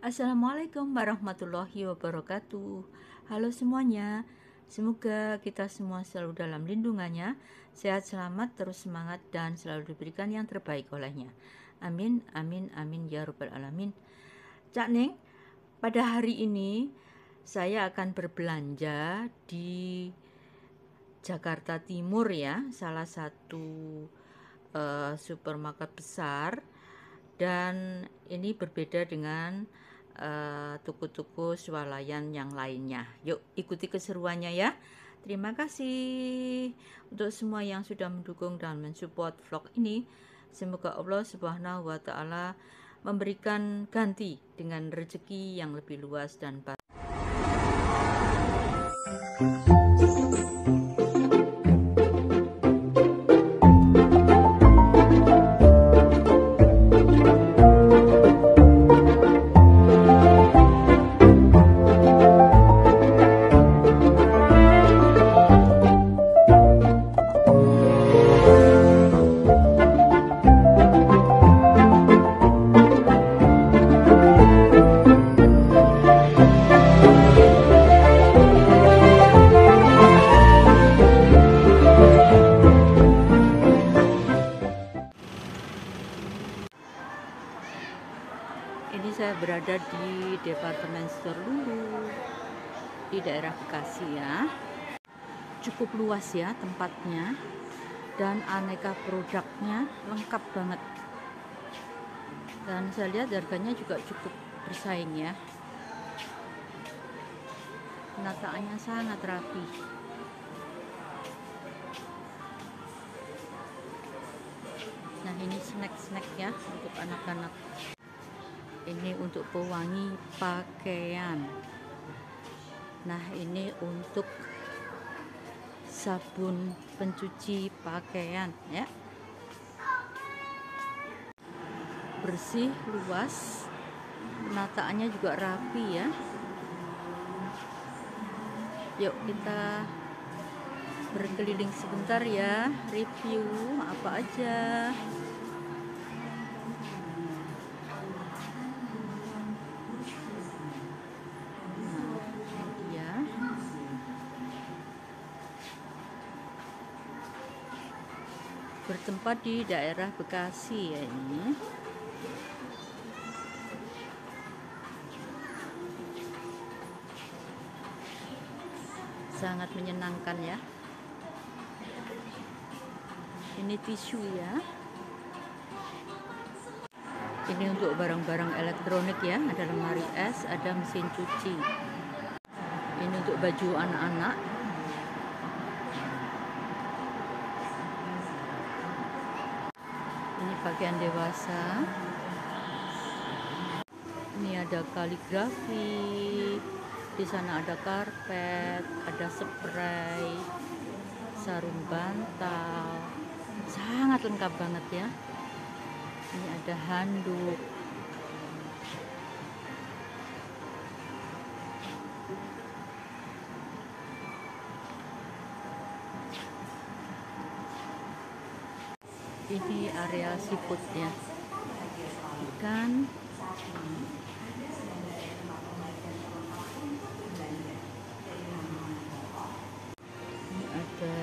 Assalamualaikum warahmatullahi wabarakatuh. Halo semuanya, semoga kita semua selalu dalam lindungannya, sehat selamat, terus semangat, dan selalu diberikan yang terbaik olehnya. Amin, amin, amin, ya Rabbal Alamin. Cak Neng, pada hari ini saya akan berbelanja di Jakarta Timur ya, salah satu supermarket besar, dan ini berbeda dengan toko-toko swalayan yang lainnya. Yuk ikuti keseruannya ya. Terima kasih untuk semua yang sudah mendukung dan mensupport vlog ini. Semoga Allah Subhanahu wa Ta'ala memberikan ganti dengan rezeki yang lebih luas dan baik. Ini saya berada di departemen store Lulu di daerah Bekasi ya. Cukup luas ya tempatnya dan aneka produknya lengkap banget. Dan saya lihat harganya juga cukup bersaing ya. Penataannya sangat rapi. Nah, ini snack-snack ya untuk anak-anak. Ini untuk pewangi pakaian. Nah, ini untuk sabun pencuci pakaian ya. Bersih, luas, penataannya juga rapi ya. Yuk kita berkeliling sebentar ya, review apa aja. Bertempat di daerah Bekasi ya ini. Sangat menyenangkan ya. Ini tisu ya. Ini untuk barang-barang elektronik ya, ada lemari es, ada mesin cuci. Ini untuk baju anak-anak. Ini pakaian dewasa. Ini ada kaligrafi. Di sana ada karpet, ada spray, sarung bantal. Sangat lengkap banget ya. Ini ada handuk. Ini area seafoodnya, ikan, ini ada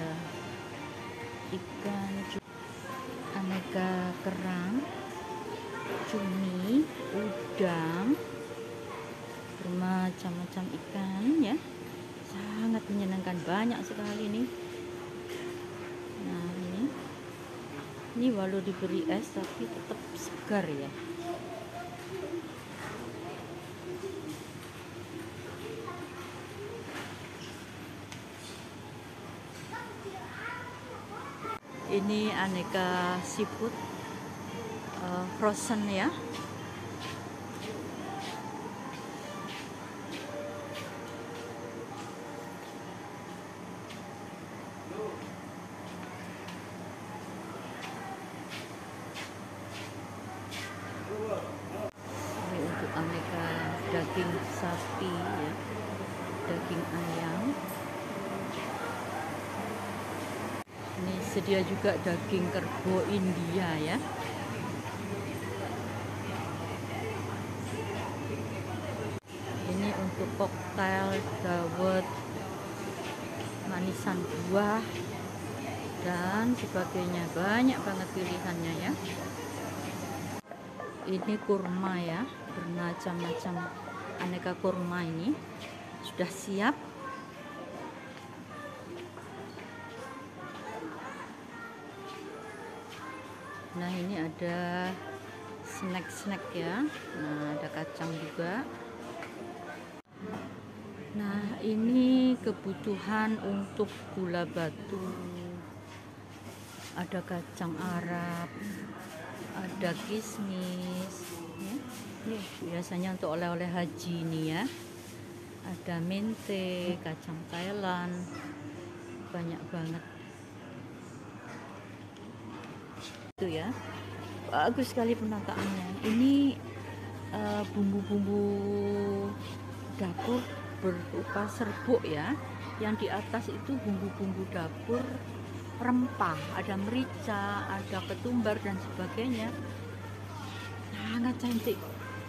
ikan, aneka kerang, cumi, udang, bermacam-macam ikan ya. Sangat menyenangkan, banyak sekali nih. Nah, ini walau diberi es tapi tetap segar ya. Ini aneka seafood frozen ya. Ini untuk aneka daging sapi ya, daging ayam. Ini sedia juga daging kerbau India ya. koktail dawet, manisan buah dan sebagainya. Banyak banget pilihannya ya. Ini kurma ya, bermacam-macam aneka kurma ini sudah siap. Nah, ini ada snack-snack ya. Nah, ada kacang juga. Nah, ini kebutuhan untuk gula batu. Ada kacang Arab, ada kismis ya. Ini biasanya untuk oleh-oleh haji nih ya. Ada mente, kacang Thailand, banyak banget itu ya. Bagus sekali penataannya. Ini bumbu-bumbu dapur berupa serbuk ya. Yang di atas itu bumbu-bumbu dapur rempah, ada merica, ada ketumbar dan sebagainya. Sangat cantik.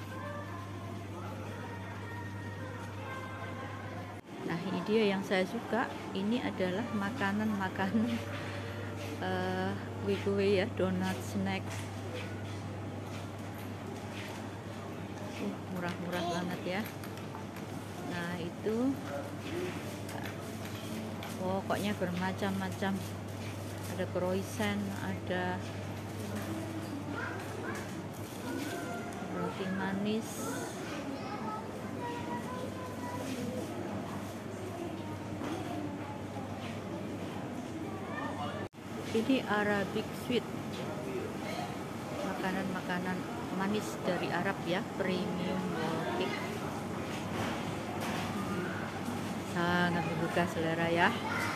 Nah, ini dia yang saya suka. Ini adalah makanan-makanan kue-kue ya, donat, snack. Murah-murah banget ya. Nah, itu pokoknya bermacam-macam. Ada croissant, ada roti manis, ini Arabic sweet, makanan-makanan manis dari Arab ya, premium cake. Sangat menggugah selera ya.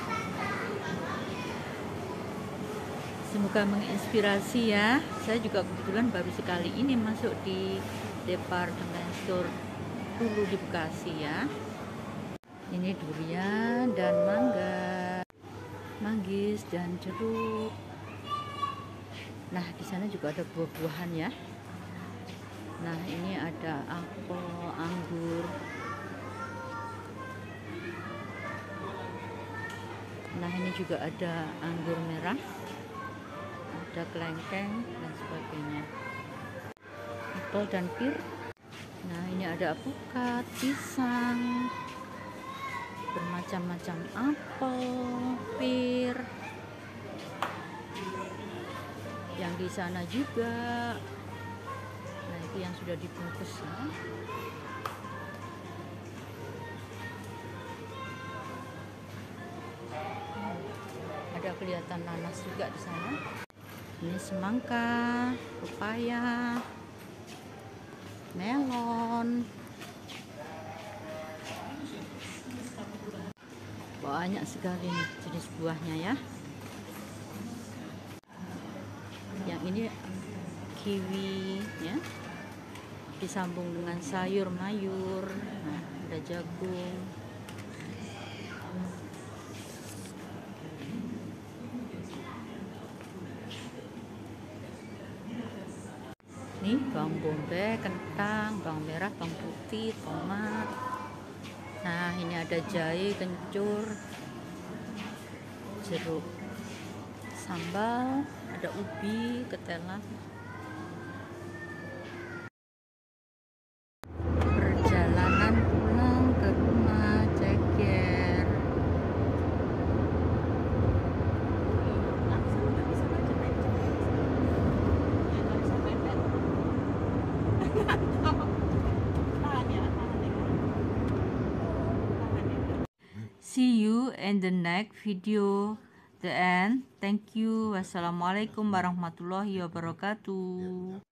Semoga menginspirasi ya. Saya juga kebetulan baru sekali ini masuk di departemen store dulu di Bekasi ya. Ini durian dan mangga, manggis dan jeruk. Nah, di sana juga ada buah-buahan ya. Nah, ini ada apel, anggur. Nah, ini juga ada anggur merah, ada kelengkeng dan sebagainya. Apel dan pir. Nah, ini ada alpukat, pisang, bermacam-macam apel, pir. Yang di sana juga. Nah, itu yang sudah dibungkus ya. Ada kelihatan nanas juga di sana. Ini semangka, pepaya, melon. Banyak sekali nih jenis buahnya ya. Yang ini kiwi ya, disambung dengan sayur mayur. Nah, ada jagung. Nih bawang bombay, kentang, bawang merah, bawang putih, tomat. Nah, ini ada jahe, kencur, jeruk, sambal, ada ubi, ketela. Perjalanan pulang ke rumah ceker. See you in the next video. The end. Thank you. Wassalamualaikum warahmatullahi wabarakatuh.